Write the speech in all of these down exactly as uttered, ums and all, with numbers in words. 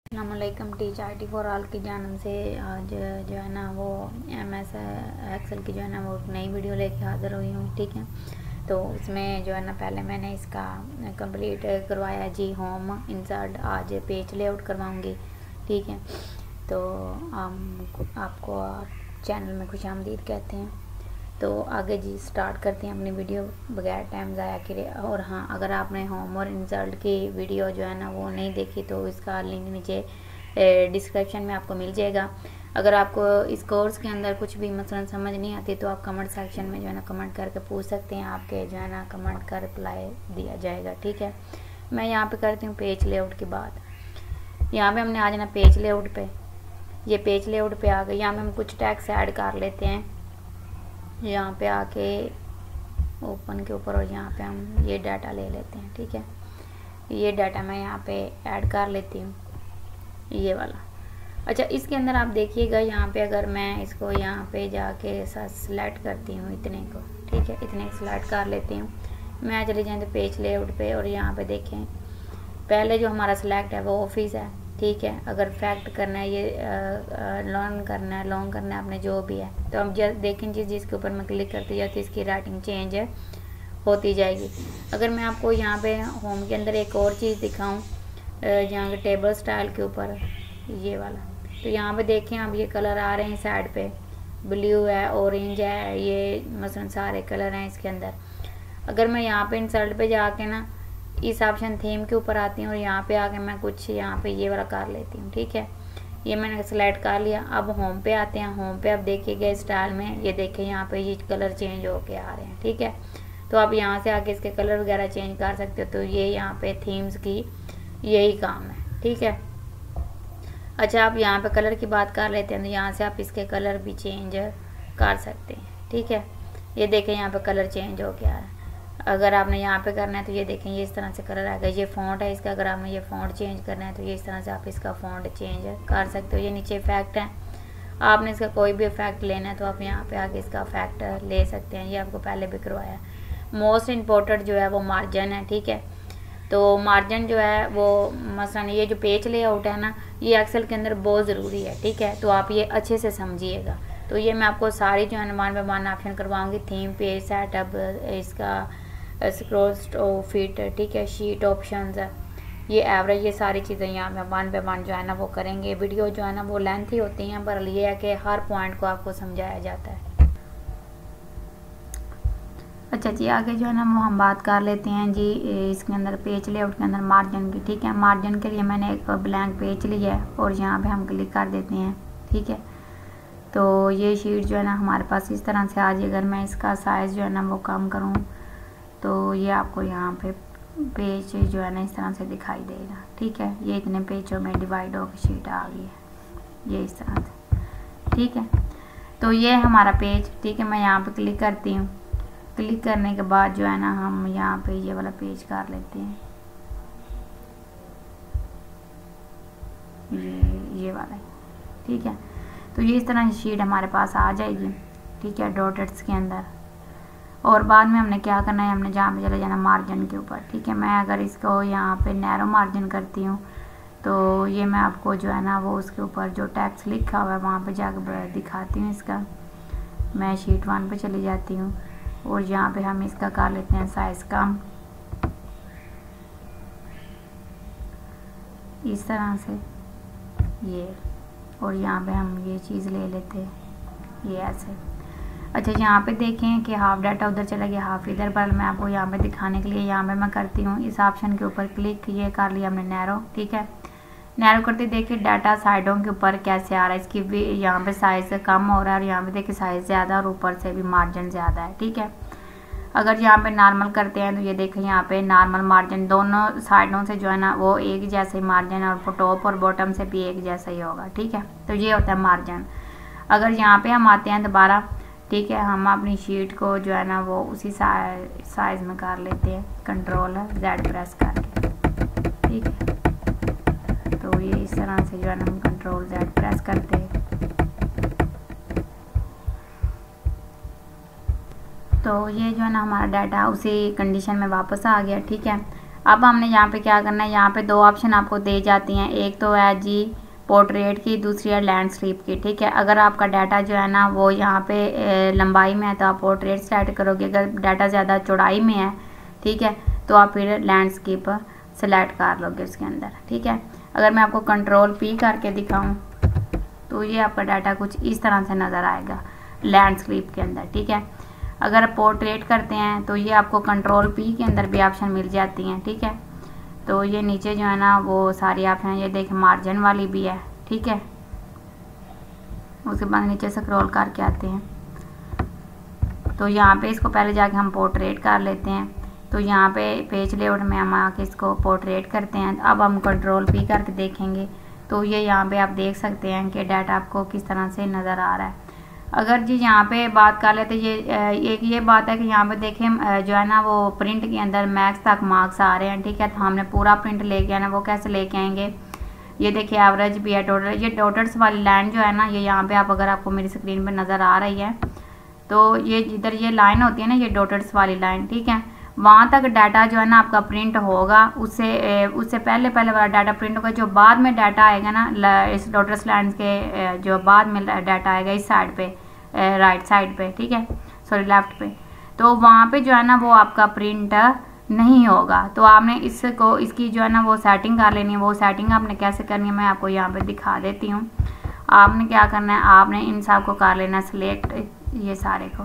अस्सलामुअलैकुम teach I T for all की जानब से आज जो है ना वो एम एस एक्सेल की जो है ना वो नई वीडियो लेके हाज़िर हुई हूँ। ठीक है, तो उसमें जो है ना पहले मैंने इसका कंप्लीट करवाया जी होम इंसर्ट, आज पेज लेआउट करवाऊँगी। ठीक है, तो हम आपको चैनल में खुशामदीद कहते हैं। तो आगे जी स्टार्ट करते हैं अपनी वीडियो बगैर टाइम ज़ाया करे। और हाँ, अगर आपने होम और इंसर्ट की वीडियो जो है ना वो नहीं देखी तो इसका लिंक नीचे डिस्क्रिप्शन में आपको मिल जाएगा। अगर आपको इस कोर्स के अंदर कुछ भी मसलन समझ नहीं आती तो आप कमेंट सेक्शन में जो है ना कमेंट करके पूछ सकते हैं, आपके जो है ना कमेंट का रिप्लाई दिया जाएगा। ठीक है, मैं यहाँ पे करती हूँ पेज लेआउट की बात। यहाँ पे हमने आज ना पेज लेआउट पे ये पेज लेआउट पे आ गए। यहाँ पे हम कुछ टैक्स ऐड कर लेते हैं। यहाँ पे आके ओपन के ऊपर और यहाँ पे हम ये डाटा ले लेते हैं। ठीक है, ये डाटा मैं यहाँ पे ऐड कर लेती हूँ, ये वाला। अच्छा, इसके अंदर आप देखिएगा, यहाँ पे अगर मैं इसको यहाँ पे जाके सिलेक्ट करती हूँ इतने को, ठीक है, इतने को सिलेक्ट कर लेती हूँ। मैं चले जाए तो पेज लेआउट पे और यहाँ पे देखें पहले जो हमारा सिलेक्ट है वो ऑफिस है। ठीक है, अगर फैक्ट करना है, ये लर्न करना है, लॉन्ग करना है, अपने जो भी है, तो हम जब देखें जिस जिसके ऊपर मैं क्लिक करती जाती हूँ इसकी राइटिंग चेंज होती जाएगी। अगर मैं आपको यहाँ पे होम के अंदर एक और चीज़ दिखाऊँ, यहाँ के टेबल स्टाइल के ऊपर ये वाला, तो यहाँ पे देखें अब ये कलर आ रहे हैं साइड पे, ब्लू है, ऑरेंज है, ये मसलन सारे कलर हैं इसके अंदर। अगर मैं यहाँ पे इंसर्ट पे जाके ना इस ऑप्शन थीम के ऊपर आती हूँ और यहाँ पे आके मैं कुछ यहाँ पे ये वाला कर लेती हूँ। ठीक है, ये मैंने सेलेक्ट कर लिया। अब होम पे आते हैं। होम पे अब देखिएगा स्टाइल में ये देखें यहाँ पे ये कलर चेंज होके आ रहे हैं। ठीक है, तो आप यहाँ से आके इसके कलर वगैरह चेंज कर सकते हो। तो ये यहाँ पे थीम्स की यही काम है। ठीक है, अच्छा, आप यहाँ पे कलर की बात कर लेते हैं तो यहाँ से आप इसके कलर भी चेंज कर सकते हैं। ठीक है, ये देखें यहाँ पे कलर चेंज होके आ रहा है। अगर आपने यहाँ पे करना है तो ये देखें ये इस तरह से कलर आएगा। ये फ़ॉन्ट है इसका, अगर आपने ये फ़ॉन्ट चेंज करना है तो ये इस तरह से आप इसका फ़ॉन्ट चेंज कर सकते हो। ये नीचे इफेक्ट है, आपने इसका कोई भी इफेक्ट लेना है तो आप यहाँ पे आके इसका इफेक्ट ले सकते हैं। ये आपको पहले भी करवाया। मोस्ट इम्पोर्टेंट जो है वो मार्जिन है। ठीक है, तो मार्जिन जो है वो मसलन ये जो पेज लेआउट है ना, ये एक्सेल के अंदर बहुत ज़रूरी है। ठीक है, तो आप ये अच्छे से समझिएगा। तो ये मैं आपको सारी जो है वन बाय वन ऑप्शन करवाऊँगी। थीम, पेज सेटअप, इसका स्क्रॉल फिट, ठीक है, शीट ऑप्शंस, ये एवरेज, ये सारी चीज़ें यहाँ पे वन बाय वन जो है ना वो करेंगे। वीडियो जो है ना वो लेंथी होती हैं, पर ये है कि हर पॉइंट को आपको समझाया जाता है। अच्छा जी, आगे जो है ना वो हम बात कर लेते हैं जी इसके अंदर पेज लेआउट के अंदर मार्जिन की। ठीक है, मार्जिन के लिए मैंने एक ब्लैंक पेज लिया है और यहाँ पे हम क्लिक कर देते हैं। ठीक है, तो ये शीट जो है ना हमारे पास इस तरह से आ जाए। अगर मैं इसका साइज़ जो है ना वो कम करूँ तो ये आपको यहाँ पे पेज जो है ना इस तरह से दिखाई देगा। ठीक है, ये इतने पेजों में डिवाइड होकर शीट आ गई है, ये इस तरह से। ठीक है, तो ये हमारा पेज। ठीक है, मैं यहाँ पे क्लिक करती हूँ। क्लिक करने के बाद जो है ना हम यहाँ पे ये वाला पेज कर लेते हैं, ये ये वाला। ठीक है, तो ये इस तरह से शीट हमारे पास आ जाएगी। ठीक है, डॉटेड्स के अंदर। और बाद में हमने क्या करना है, हमने जहाँ पे चले जाना मार्जिन के ऊपर। ठीक है, मैं अगर इसको यहाँ पे नैरो मार्जिन करती हूँ तो ये मैं आपको जो है ना वो उसके ऊपर जो टेक्स्ट लिखा हुआ है वहाँ पे जाकर दिखाती हूँ इसका। मैं शीट वन पे चली जाती हूँ और यहाँ पे हम इसका कर लेते हैं साइज़ कम, इस तरह से ये, और यहाँ पे हम ये चीज़ ले लेते हैं, ये ऐसे। अच्छा, यहाँ पे देखें कि हाफ डाटा उधर चला गया, हाफ इधर, पर मैं आपको यहाँ पे दिखाने के लिए यहाँ पे मैं करती हूँ इस ऑप्शन के ऊपर क्लिक, ये कर लिया हमने नैरो। ठीक है, नैरो करते देखिए डाटा साइडों के ऊपर कैसे आ रहा है, इसकी भी यहाँ पे साइज़ कम हो रहा है और यहाँ पे देखिए साइज़ ज़्यादा और ऊपर से भी मार्जिन ज़्यादा है। ठीक है, अगर यहाँ पे नॉर्मल करते हैं तो ये देखें यहाँ पे नॉर्मल मार्जिन दोनों साइडों से जो है ना वो एक जैसे ही मार्जिन है और टॉप और बॉटम से भी एक जैसा ही होगा। ठीक है, तो ये होता है मार्जिन। अगर यहाँ पे हम आते हैं दोबारा, ठीक है, हम अपनी शीट को जो है ना वो उसी साइज़ में कर लेते हैं, कंट्रोल जेड प्रेस करके। ठीक है, तो ये इस तरह से जो है ना हम कंट्रोल जेड प्रेस करते हैं तो ये जो है ना हमारा डाटा उसी कंडीशन में वापस आ गया। ठीक है, अब हमने यहाँ पे क्या करना है, यहाँ पे दो ऑप्शन आपको दे जाती हैं, एक तो है जी पोर्ट्रेट की, दूसरी है लैंडस्केप की, ठीक है। अगर आपका डाटा जो है ना वो यहाँ पे लंबाई में है तो आप पोर्ट्रेट सेलेक्ट करोगे, अगर डाटा ज़्यादा चौड़ाई में है, ठीक है, तो आप फिर लैंडस्केप सेलेक्ट कर लोगे उसके अंदर, ठीक है। अगर मैं आपको कंट्रोल पी करके दिखाऊं तो ये आपका डाटा कुछ इस तरह से नज़र आएगा लैंडस्केप के अंदर, ठीक है। अगर पोर्ट्रेट करते हैं तो ये आपको कंट्रोल पी के अंदर भी ऑप्शन मिल जाती हैं, ठीक है। तो ये नीचे जो है ना वो सारी ऑप्शन, ये देखें मार्जिन वाली भी है, ठीक है। उसके बाद नीचे स्क्रॉल करके आते हैं तो यहाँ पे इसको पहले जाके हम पोर्ट्रेट कर लेते हैं। तो यहाँ पे पेज लेआउट में हम आके इसको पोर्ट्रेट करते हैं। अब हम कंट्रोल पी करके देखेंगे तो ये यहाँ पे आप देख सकते हैं कि डाटा आपको किस तरह से नज़र आ रहा है। अगर जी यहाँ पे बात कर लेते, ये एक ये बात है कि यहाँ पे देखें जो है ना वो प्रिंट के अंदर मैक्स तक मार्क्स आ रहे हैं, ठीक है। तो हमने पूरा प्रिंट लेके आना, वो कैसे लेके आएंगे, ये देखिए एवरेज भी है, टोटल, ये डॉटर्स वाली लाइन जो है ना ये यहाँ पे आप अगर आपको मेरी स्क्रीन पे नज़र आ रही है तो ये इधर ये लाइन होती है ना, ये डॉटर्स वाली लाइन, ठीक है। वहाँ तक डाटा जो है ना आपका प्रिंट होगा, उससे उससे पहले पहले वाला डाटा प्रिंट होगा। जो बाद में डाटा आएगा ना इस डॉटर्स लाइन के जो बाद में डाटा आएगा इस साइड पे, राइट साइड पे, ठीक है, सॉरी लेफ्ट पे, तो वहाँ पे जो है ना वो आपका प्रिंट नहीं होगा। तो आपने इसको इसकी जो है ना वो सेटिंग कर लेनी है। वो सेटिंग आपने कैसे करनी है मैं आपको यहाँ पे दिखा देती हूँ। आपने क्या करना है, आपने इन सब को कर लेना सिलेक्ट, ये सारे को,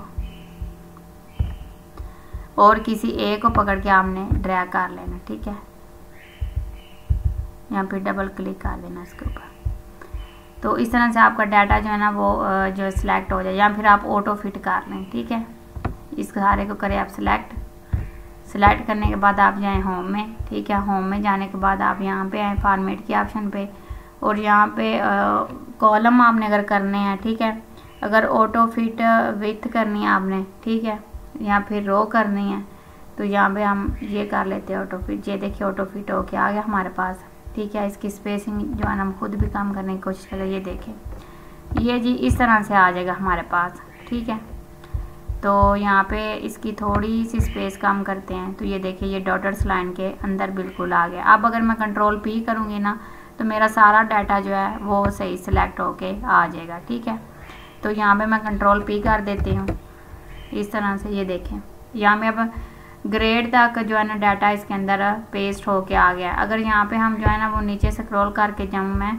और किसी एक को पकड़ के आपने ड्रैग कर लेना, ठीक है। यहाँ पे डबल क्लिक कर देना इसके ऊपर, तो इस तरह से आपका डाटा जो है ना वो जो सिलेक्ट हो जाए, या फिर आप ऑटो फिट कर लें, ठीक है। इस सारे को करें आप सिलेक्ट। सिलेक्ट करने के बाद आप जाएं होम में, ठीक है। होम में जाने के बाद आप यहाँ पे आए फॉर्मेट के ऑप्शन पे, और यहाँ पे कॉलम आपने अगर करने हैं, ठीक है, अगर ऑटो फिट विथ करनी है आपने, ठीक है, या फिर रो करनी है तो यहाँ पे हम ये कर लेते हैं ऑटो फिट। ये देखिए ऑटो फिट हो के आ गया हमारे पास, ठीक है। इसकी स्पेसिंग जो है ना हम खुद भी कम करने की कोशिश करें, ये देखें ये जी इस तरह से आ जाएगा हमारे पास, ठीक है। तो यहाँ पे इसकी थोड़ी सी स्पेस कम करते हैं तो ये देखिए ये डॉटर्स लाइन के अंदर बिल्कुल आ गया। अब अगर मैं कंट्रोल पी करूँगी ना तो मेरा सारा डाटा जो है वो सही सिलेक्ट होके आ जाएगा, ठीक है। तो यहाँ पे मैं कंट्रोल पी कर देती हूँ इस तरह से, ये देखें यहाँ पे अब ग्रेड तक जो है ना डाटा इसके अंदर पेस्ट होके आ गया। अगर यहाँ पे हम जो है ना वो नीचे स्क्रॉल करके जाऊँ मैं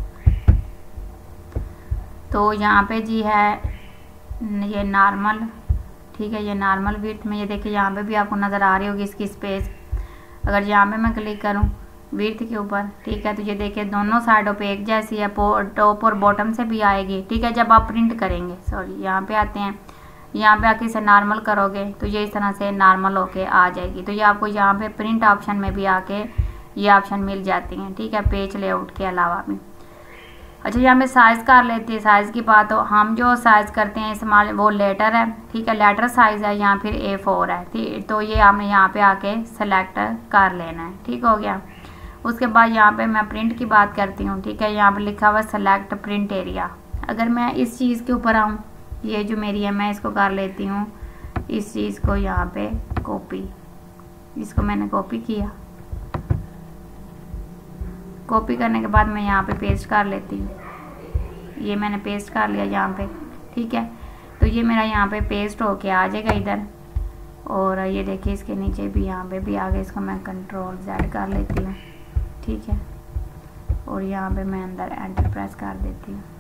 तो यहाँ पे जी है ये नॉर्मल, ठीक है, ये नॉर्मल विड्थ में, ये देखिए यहाँ पे भी आपको नज़र आ रही होगी इसकी स्पेस। अगर यहाँ पे मैं क्लिक करूँ विड्थ के ऊपर, ठीक है, तो ये देखिए दोनों साइडों पे एक जैसी है, टॉप और बॉटम से भी आएगी, ठीक है, जब आप प्रिंट करेंगे। सॉरी यहाँ पे आते हैं, यहाँ पे आके इसे नॉर्मल करोगे तो ये इस तरह से नॉर्मल होके आ जाएगी। तो ये आपको यहाँ पे प्रिंट ऑप्शन में भी आके ये ऑप्शन मिल जाती हैं, ठीक है, पेज लेआउट के अलावा भी। अच्छा यहाँ पे साइज़ कर लेते हैं। साइज़ की बात हो, हम जो साइज़ करते हैं इस्तेमाल वो लेटर है, ठीक है, लेटर साइज़ है या फिर ए फोर है, ठीक। तो ये आपने यहाँ पे आके सेलेक्ट कर लेना है, ठीक हो गया। उसके बाद यहाँ पे मैं प्रिंट की बात करती हूँ, ठीक है, यहाँ पे लिखा हुआ सेलेक्ट प्रिंट एरिया। अगर मैं इस चीज़ के ऊपर आऊँ, ये जो मेरी है मैं इसको कर लेती हूँ इस चीज़ को यहाँ पे कॉपी, इसको मैंने कॉपी किया। कॉपी करने के बाद मैं यहाँ पे पेस्ट कर लेती हूँ, ये मैंने पेस्ट कर लिया यहाँ पे, ठीक है। तो ये मेरा यहाँ पे पेस्ट होके आ जाएगा इधर, और ये देखिए इसके नीचे भी यहाँ पे भी आ गया। इसको मैं कंट्रोल जेड कर लेती हूँ, ठीक है, और यहाँ पे मैं अंदर एंटर प्रेस कर देती हूँ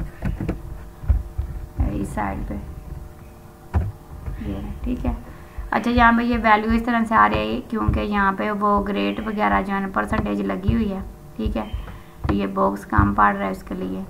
इस साइड पे, ये ठीक है। अच्छा यहाँ पे ये वैल्यू इस तरह से आ रही है क्योंकि यहाँ पे वो ग्रेड वगैरह जो है ना परसेंटेज लगी हुई है, ठीक है। तो ये बॉक्स काम पड़ रहा है उसके लिए,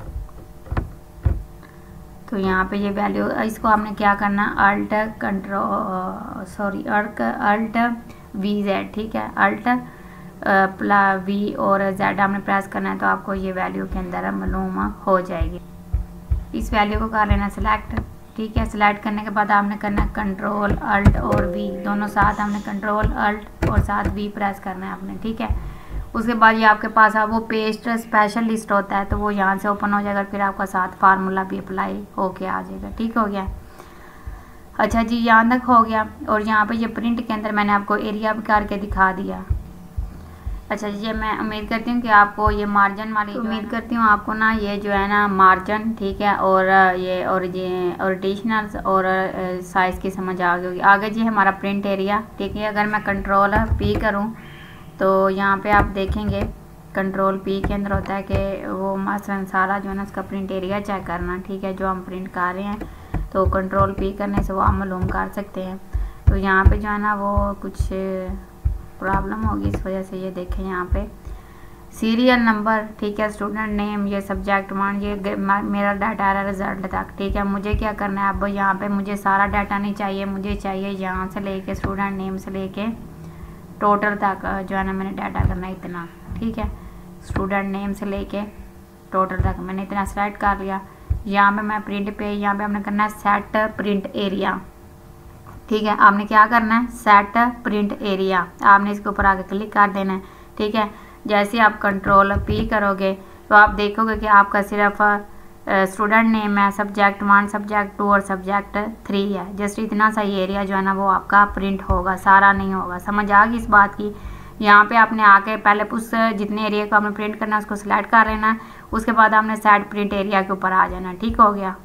तो यहाँ पे ये वैल्यू, इसको आपने क्या करना, alt control sorry alt alt V Z, ठीक है, अल्ट प्ला वी और जेड आपने प्रेस करना है तो आपको ये वैल्यू के अंदर मालूम हो जाएगी। इस वैल्यू को कर लेना सिलेक्ट, ठीक है। सिलेक्ट करने के बाद आपने करना है कंट्रोल अल्ट और वी दोनों साथ, हमने कंट्रोल अल्ट और साथ वी प्रेस करना है आपने, ठीक है। उसके बाद ये आपके पास वो पेस्ट स्पेशल लिस्ट होता है तो वो यहाँ से ओपन हो जाएगा, फिर आपका साथ फार्मूला भी अप्लाई होके आ जाएगा, ठीक हो गया। अच्छा जी, यहाँ तक हो गया। और यहाँ पे ये प्रिंट के अंदर मैंने आपको एरिया भी करके दिखा दिया। अच्छा जी, मैं उम्मीद करती हूँ कि आपको ये मार्जिन वाली तो उम्मीद करती हूँ आपको ना ये जो है ना मार्जिन, ठीक है, और ये और ये ऑरिजिनल्स और साइज़ की समझ आ गई होगी। आगे जी हमारा प्रिंट एरिया, ठीक है। अगर मैं कंट्रोल पी करूँ तो यहाँ पे आप देखेंगे कंट्रोल पी के अंदर होता है कि वो मसलन सारा जो है ना उसका प्रिंट एरिया चेक करना, ठीक है, जो हम प्रिंट कर रहे हैं। तो कंट्रोल पी करने से वो हम मालूम कर सकते हैं। तो यहाँ पे जो है ना वो कुछ प्रॉब्लम होगी, इस वजह से ये देखें यहाँ पे सीरियल नंबर, ठीक है, स्टूडेंट नेम, ये सब्जेक्ट वन, ये मेरा डाटा आ रहा है रिजल्ट तक, ठीक है। मुझे क्या करना है अब यहाँ पे, मुझे सारा डाटा नहीं चाहिए, मुझे चाहिए यहाँ से लेके स्टूडेंट नेम से लेके टोटल तक जो है ना मैंने डाटा करना है इतना, ठीक है। स्टूडेंट नेम से लेके टोटल तक मैंने इतना सेलेक्ट कर लिया। यहाँ पे मैं प्रिंट पे यहाँ पे हमने करना है सेट प्रिंट एरिया, ठीक है। आपने क्या करना है, सेट प्रिंट एरिया, आपने इसके ऊपर आगे क्लिक कर देना है, ठीक है। जैसे आप कंट्रोल पी करोगे तो आप देखोगे कि आपका सिर्फ स्टूडेंट नेम है, सब्जेक्ट वन, सब्जेक्ट टू और सब्जेक्ट थ्री है। जस्ट इतना सा ही एरिया जो है ना वो आपका प्रिंट होगा, सारा नहीं होगा। समझ आ गई इस बात की। यहाँ पे आपने आके पहले उस जितने एरिया को आपने प्रिंट करना है उसको सिलेक्ट कर लेना है, उसके बाद आपने सेट प्रिंट एरिया के ऊपर आ जाना, ठीक हो गया।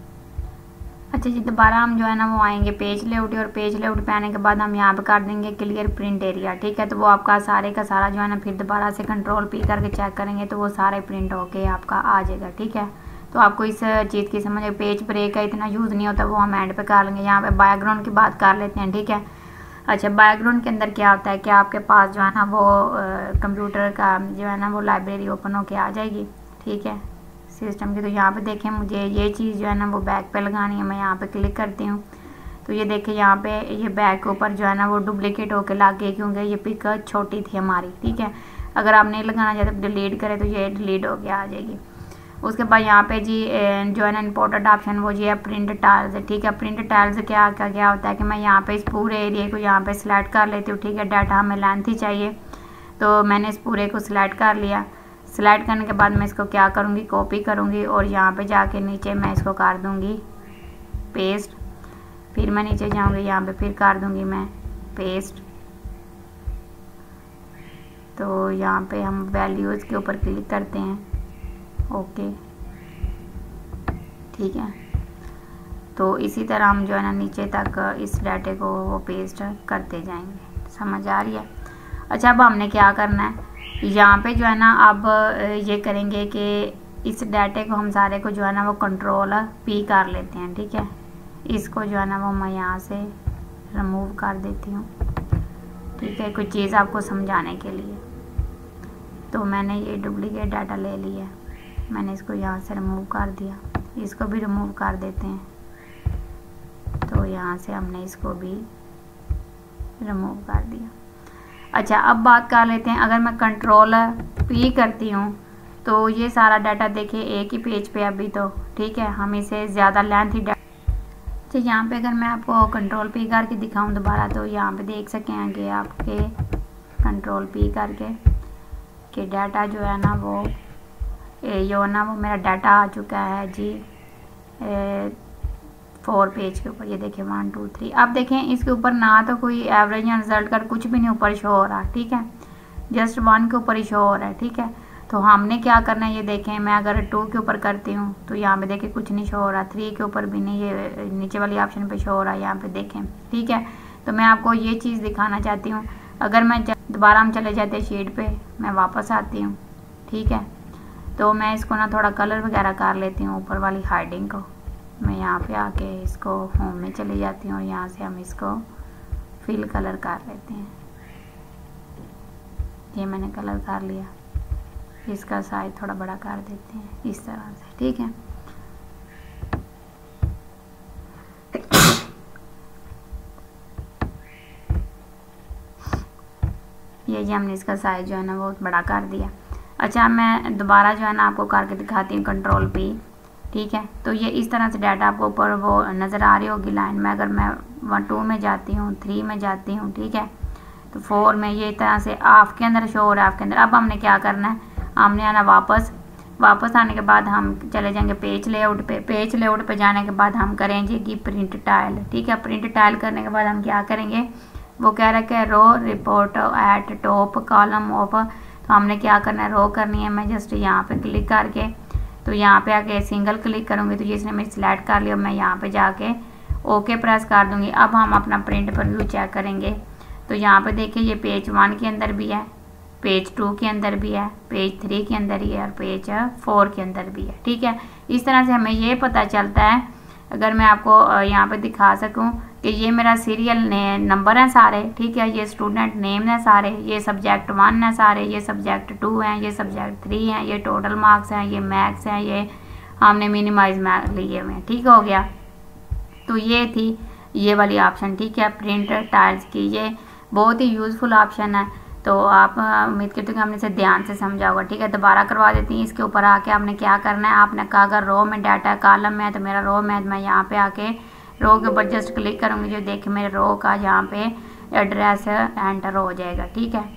अच्छा जी, दोबारा हम जो है ना वो आएंगे पेज लेआउट, और पेज लेआउट पे आने के बाद हम यहाँ पे कर देंगे क्लियर प्रिंट एरिया, ठीक है। तो वो आपका सारे का सारा जो है ना फिर दोबारा से कंट्रोल पी करके चेक करेंगे तो वो सारे प्रिंट होके आपका आ जाएगा, ठीक है। तो आपको इस चीज़ की समझ, पेज ब्रेक का इतना यूज़ नहीं होता, वो हम एंड पे कर लेंगे। यहाँ पे बैकग्राउंड की बात कर लेते हैं, ठीक है। अच्छा, बैकग्राउंड के अंदर क्या होता है कि आपके पास जो है ना वो कंप्यूटर का जो है ना वो लाइब्रेरी ओपन होके आ जाएगी, ठीक है, सिस्टम की। तो यहाँ पे देखें मुझे ये चीज़ जो है ना वो बैक पे लगानी है, मैं यहाँ पे क्लिक करती हूँ तो ये देखें यहाँ पे ये बैक के ऊपर जो है ना वो डुप्लीकेट होके लग गई, क्योंकि ये पिक छोटी थी हमारी, ठीक है। अगर आप नहीं लगाना चाहते तो डिलीट करें तो ये डिलीट होके आ जाएगी। उसके बाद यहाँ पे जी जो है ना इम्पोर्टेंट ऑप्शन वो जी है प्रिंट टाइल्स, ठीक है। प्रिंट टाइल्स क्या क्या क्या होता है कि मैं यहाँ पे इस पूरे एरिया को यहाँ पे सिलेक्ट कर लेती हूँ, ठीक है। डाटा हमें लेंथ ही चाहिए तो मैंने इस पूरे को सिलेक्ट कर लिया। सिलेक्ट करने के बाद मैं इसको क्या करूँगी, कॉपी करूँगी और यहाँ पे जाके नीचे मैं इसको कर दूँगी पेस्ट। फिर मैं नीचे जाऊँगी, यहाँ पे फिर कर दूँगी मैं पेस्ट। तो यहाँ पे हम वैल्यूज़ के ऊपर क्लिक करते हैं, ओके, ठीक है। तो इसी तरह हम जो है ना नीचे तक इस डाटे को वो पेस्ट करते जाएंगे। समझ आ रही है। अच्छा, अब हमने क्या करना है, यहाँ पे जो है ना अब ये करेंगे कि इस डाटे को हम सारे को जो है ना वो कंट्रोल पी कर लेते हैं, ठीक है। इसको जो है ना वो मैं यहाँ से रिमूव कर देती हूँ, ठीक है, कुछ चीज़ आपको समझाने के लिए। तो मैंने ये डुप्लीकेट डाटा ले लिया, मैंने इसको यहाँ से रिमूव कर दिया, इसको भी रिमूव कर देते हैं। तो यहाँ से हमने इसको भी रिमूव कर दिया। अच्छा, अब बात कर लेते हैं, अगर मैं कंट्रोल पी करती हूँ तो ये सारा डाटा देखिए एक ही पेज पे अभी तो, ठीक है, हम इसे ज़्यादा लेंथ ही डाटा। अच्छा, यहाँ पे अगर मैं आपको कंट्रोल पी करके दिखाऊँ दोबारा तो यहाँ पे देख सकेंगे आपके कंट्रोल पी करके कि डाटा जो है ना वो ये ना वो मेरा डाटा आ चुका है जी ए, फोर पेज के ऊपर। ये देखें वन टू थ्री। अब देखें इसके ऊपर ना तो कोई एवरेज या रिजल्ट कर कुछ भी नहीं ऊपर शो हो रहा, ठीक है, जस्ट वन के ऊपर ही शो हो रहा है, ठीक है। तो हमने क्या करना है, ये देखें मैं अगर टू के ऊपर करती हूँ तो यहाँ पे देखें कुछ नहीं शो हो रहा, थ्री के ऊपर भी नहीं, ये नीचे वाली ऑप्शन पे शो हो रहा है, यहाँ पे देखें, ठीक है। तो मैं आपको ये चीज़ दिखाना चाहती हूँ। अगर मैं दोबारा हम चले जाते हैं शीट पे, मैं वापस आती हूँ, ठीक है। तो मैं इसको ना थोड़ा कलर वगैरह कर लेती हूँ, ऊपर वाली हाइडिंग को मैं यहाँ पे आके इसको होम में चली जाती हूँ और यहाँ से हम इसको फिल कलर कर लेते हैं। ये मैंने कलर कर लिया, इसका साइज थोड़ा बड़ा कर देते हैं इस तरह से, ठीक है। ये जी हमने इसका साइज जो है ना बहुत बड़ा कर दिया। अच्छा, मैं दोबारा जो है ना आपको करके दिखाती हूँ कंट्रोल पी, ठीक है। तो ये इस तरह से डाटा आपको ऊपर वो नज़र आ रही होगी लाइन में। अगर मैं वन टू में जाती हूँ, थ्री में जाती हूँ, ठीक है, तो फोर में ये तरह से ऑफ के अंदर शो हो रहा है, ऑफ के अंदर। अब हमने क्या करना है, हमने आना वापस वापस आने के बाद हम चले जाएंगे पेज लेआउट पे। पेज लेआउट पे जाने के बाद हम करेंगे कि प्रिंट टाइल, ठीक है। प्रिंट टाइल करने के बाद हम क्या करेंगे, वो कह रहा है कि row report at top column of, तो हमने क्या करना है, रो करनी है। मैं जस्ट यहाँ पे क्लिक करके तो यहाँ पे आके सिंगल क्लिक करूँगी तो जिसने मैं सिलेक्ट कर लिया, मैं यहाँ पे जाके ओके प्रेस कर दूँगी। अब हम अपना प्रिंट पर व्यू चेक करेंगे तो यहाँ पे देखिए ये पेज वन के अंदर भी है, पेज टू के अंदर भी है, पेज थ्री के अंदर ही है और पेज फोर के अंदर भी है, ठीक है। इस तरह से हमें ये पता चलता है, अगर मैं आपको यहाँ पे दिखा सकूँ कि ये मेरा सीरियल नंबर है सारे, ठीक है। ये स्टूडेंट नेम है सारे, ये सब्जेक्ट वन है सारे, ये सब्जेक्ट टू हैं, ये सब्जेक्ट थ्री हैं, ये टोटल मार्क्स हैं, ये मैथ्स हैं, ये हमने मिनिमाइज मैथ लिए हुए हैं, ठीक हो गया। तो ये थी ये वाली ऑप्शन, ठीक है, प्रिंट टाइल्स की। ये बहुत ही यूज़फुल ऑप्शन है, तो आप उम्मीद करती हूँ कि हमने इसे ध्यान से समझा होगा, ठीक है। दोबारा करवा देती हैं। इसके ऊपर आके आपने क्या करना है, आपने कहा अगर रो में डाटा कॉलम में है तो मेरा रो में है, मैं यहाँ पे आके रो के ऊपर जस्ट क्लिक करूँगी, जो देखिए मेरे रो का यहाँ पे एड्रेस एंटर हो जाएगा, ठीक है।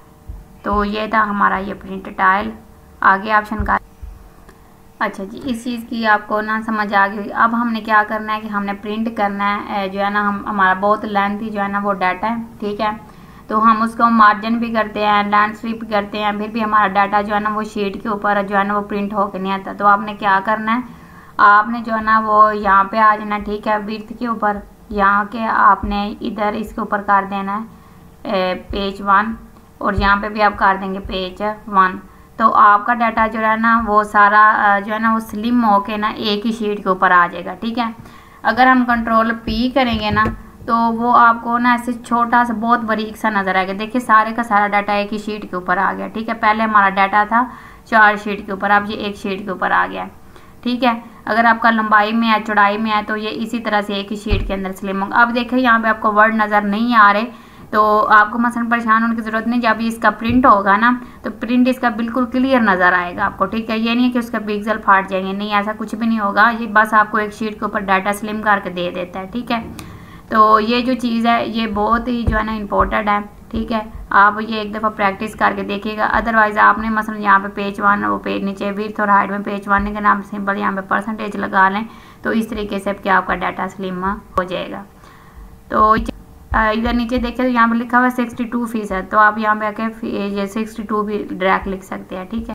तो ये था हमारा ये प्रिंट टाइल। आगे ऑप्शन का, अच्छा जी, इस चीज़ की आपको ना समझ आ गई। अब हमने क्या करना है कि हमने प्रिंट करना है, जो है ना हम हमारा बहुत लेंथी जो है ना वो डाटा है, ठीक है। तो हम उसको मार्जिन भी करते हैं, लैंडस्केप भी करते हैं, फिर भी हमारा डाटा जो है ना वो शीट के ऊपर जो है ना वो प्रिंट होकर नहीं आता। तो आपने क्या करना है, आपने जो है ना वो यहाँ पे आ जाना, ठीक है, विड्थ के ऊपर, यहाँ के आपने इधर इसके ऊपर कर देना है पेज वन, और यहाँ पे भी आप कर देंगे पेज वन। तो आपका डाटा जो है ना वो सारा जो है ना वो स्लिम होके ना एक ही शीट के ऊपर आ जाएगा, ठीक है। अगर हम कंट्रोल पी करेंगे ना तो वो आपको ना ऐसे छोटा सा बहुत बारीक सा नज़र आएगा। देखिए सारे का सारा डाटा एक ही शीट के ऊपर आ गया, ठीक है। पहले हमारा डाटा था चार शीट के ऊपर, अब ये एक शीट के ऊपर आ गया, ठीक है। अगर आपका लंबाई में है, चौड़ाई में है, तो ये इसी तरह से एक ही शीट के अंदर स्लिम होगा। अब देखिए यहाँ पे आपको वर्ड नज़र नहीं आ रहे, तो आपको मसलन परेशान होने की ज़रूरत नहीं। जब इसका प्रिंट होगा ना तो प्रिंट इसका बिल्कुल क्लियर नज़र आएगा आपको, ठीक है। ये नहीं है कि उसका पिक्सल फाट जाएंगे, नहीं, ऐसा कुछ भी नहीं होगा। ये बस आपको एक शीट के ऊपर डाटा स्लिम करके दे देता है, ठीक है। तो ये जो चीज़ है ये बहुत ही जो है ना इम्पोर्टेंट है, ठीक है। आप ये एक दफ़ा प्रैक्टिस करके देखिएगा। अदरवाइज़ आपने मसलन यहाँ पे पेज वन, वो पेज नीचे विड्थ और हाइट में पेज वन के नाम सिंपल यहाँ पे परसेंटेज लगा लें, तो इस तरीके से क्या आपका डाटा स्लिम हो जाएगा। तो इधर नीचे देखें तो यहाँ पे लिखा हुआ है सिक्सटी टू फीसद, तो आप यहाँ पे आके ये सिक्सटी टू भी डायरेक्ट लिख सकते हैं, ठीक है।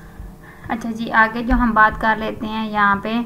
अच्छा जी, आगे जो हम बात कर लेते हैं यहाँ पे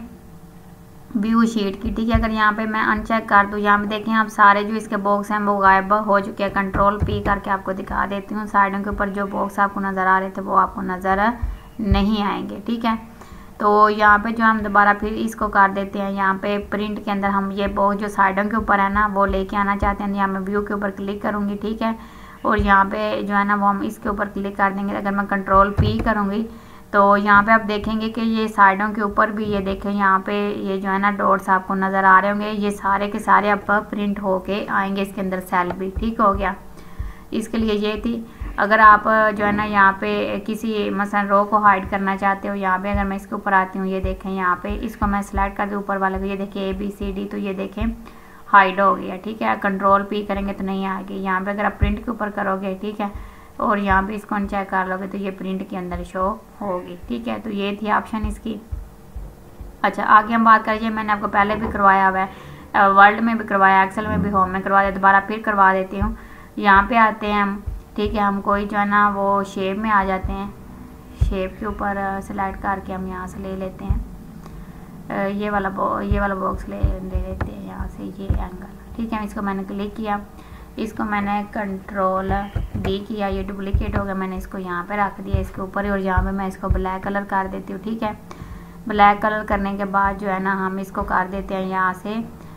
व्यू शीट की, ठीक है। अगर यहाँ पे मैं अनचेक कर दूँ, यहाँ पे देखें आप सारे जो इसके बॉक्स हैं वो गायब हो चुके हैं। कंट्रोल पी करके आपको दिखा देती हूँ, साइडों के ऊपर जो बॉक्स आपको नज़र आ रहे थे वो आपको नज़र नहीं आएंगे, ठीक है। तो यहाँ पे जो हम दोबारा फिर इसको कर देते हैं, यहाँ पे प्रिंट के अंदर हम ये बॉक्स जो साइडों के ऊपर है ना वो लेके आना चाहते हैं। यहाँ मैं व्यू के ऊपर क्लिक करूँगी, ठीक है, और यहाँ पे जो है ना वो हम इसके ऊपर क्लिक कर देंगे। अगर मैं कंट्रोल पी करूँगी तो यहाँ पे आप देखेंगे कि ये साइडों के ऊपर भी ये देखें यहाँ पे ये जो है ना डॉट्स आपको नज़र आ रहे होंगे, ये सारे के सारे आप प्रिंट होके आएंगे इसके अंदर सेल भी, ठीक हो गया। इसके लिए ये थी। अगर आप जो है ना यहाँ पे किसी मसलन रो को हाइड करना चाहते हो, यहाँ पे अगर मैं इसके ऊपर आती हूँ, ये देखें यहाँ पे इसको मैं सिलेक्ट कर दूँ ऊपर वाले को, ये देखिए ए बी सी डी, तो ये देखें हाइड हो गया, ठीक है। कंट्रोल पी करेंगे तो नहीं आएगी। यहाँ पे अगर आप प्रिंट के ऊपर करोगे, ठीक है, और यहाँ पे इसको अनचेक कर लोगे तो ये प्रिंट के अंदर शो होगी, ठीक है। तो ये थी ऑप्शन इसकी। अच्छा, आगे हम बात करिए, मैंने आपको पहले भी करवाया हुआ है, वर्ल्ड में भी करवाया, एक्सेल में भी, होम में करवा दिया, दोबारा फिर करवा देती हूँ। यहाँ पे आते हैं हम, ठीक है, हम कोई जो है ना वो शेप में आ जाते हैं, शेप के ऊपर सेलेक्ट करके हम यहाँ से ले लेते हैं, ये वाला बो ये वाला बॉक्स ले ले लेते हैं यहाँ से, ये एंगल, ठीक है। इसको मैंने क्लिक किया, इसको मैंने कंट्रोल डी किया, ये डुप्लीकेट हो गया, मैंने इसको यहाँ पे रख दिया इसके ऊपर, और यहाँ पे मैं इसको ब्लैक कलर कर देती हूँ, ठीक है। ब्लैक कलर करने के बाद जो है ना हम इसको कर देते हैं यहाँ से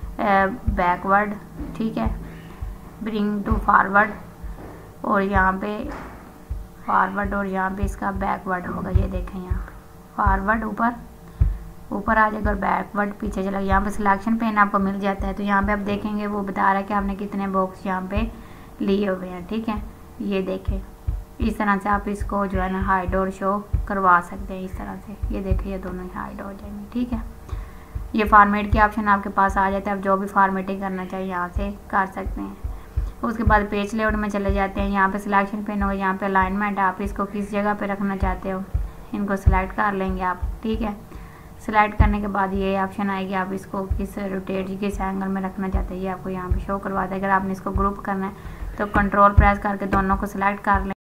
बैकवर्ड, ठीक है, ब्रिंग टू फॉरवर्ड, और यहाँ पे फॉरवर्ड, और यहाँ पे इसका बैकवर्ड होगा, ये देखें यहाँ फॉरवर्ड ऊपर ऊपर आ जाएगा और बैकवर्ड पीछे चला। यहाँ पे सिलेक्शन पेन आपको मिल जाता है, तो यहाँ पे आप देखेंगे वो बता रहा है कि आपने कितने बॉक्स यहाँ पे लिए हुए हैं, ठीक है। ये देखें, इस तरह से आप इसको जो है ना हाइड और शो करवा सकते हैं, इस तरह से, ये देखिए ये दोनों हाइड हो जाएंगे, ठीक है। ये फॉर्मेट के ऑप्शन आपके पास आ जाता है, आप जो भी फॉर्मेटिंग करना चाहिए यहाँ से कर सकते हैं। उसके बाद पेज लेआउट में चले जाते हैं, यहाँ पे सिलेक्शन पेन होगा, यहाँ पे अलाइनमेंट, आप इसको किस जगह पे रखना चाहते हो, इनको सेलेक्ट कर लेंगे आप, ठीक है। सेलेक्ट करने के बाद ये ऑप्शन आएगी, आप इसको किस रोटेट किस एंगल में रखना चाहते हैं ये आपको यहाँ पे शो करवा देगा। अगर आपने इसको ग्रुप करना है तो कंट्रोल प्रेस करके दोनों को सिलेक्ट कर लें।